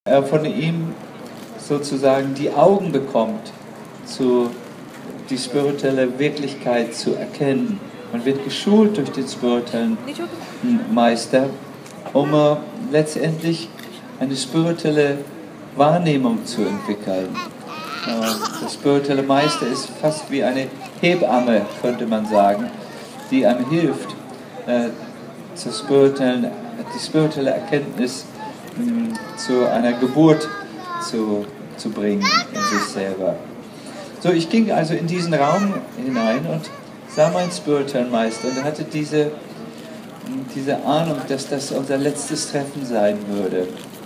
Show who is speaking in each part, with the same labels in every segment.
Speaker 1: von ihm sozusagen die Augen bekommt, die spirituelle Wirklichkeit zu erkennen. Man wird geschult durch den spirituellen Meister, um letztendlich eine spirituelle Wahrnehmung zu entwickeln. Der spirituelle Meister ist fast wie eine Hebamme, könnte man sagen, die einem hilft, die spirituelle Erkenntnis zu einer Geburt zu bringen in sich selber. So, ich ging also in diesen Raum hinein und sah meinen spirituellen Meister und er hatte diese Ahnung, dass das unser letztes Treffen sein würde.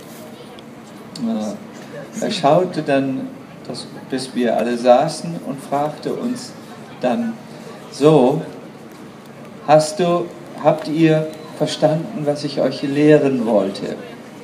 Speaker 1: Er schaute dann, bis wir alle saßen und fragte uns dann: So, habt ihr verstanden, was ich euch lehren wollte?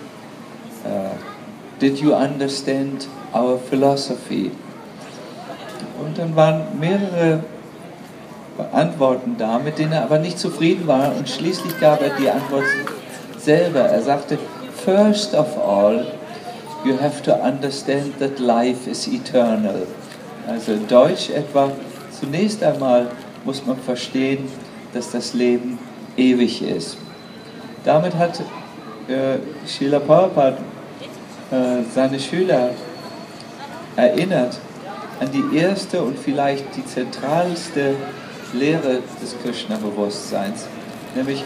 Speaker 1: Did you understand our philosophy? Und dann waren mehrere Antworten da, mit denen er aber nicht zufrieden war, und schließlich gab er die Antwort selber. Er sagte: First of all, you have to understand that life is eternal. Also in Deutsch etwa: Zunächst einmal muss man verstehen, dass das Leben ewig ist. Damit hat Srila Prabhupada seine Schüler erinnert an die erste und vielleicht die zentralste Lehre des Krishna-Bewusstseins, nämlich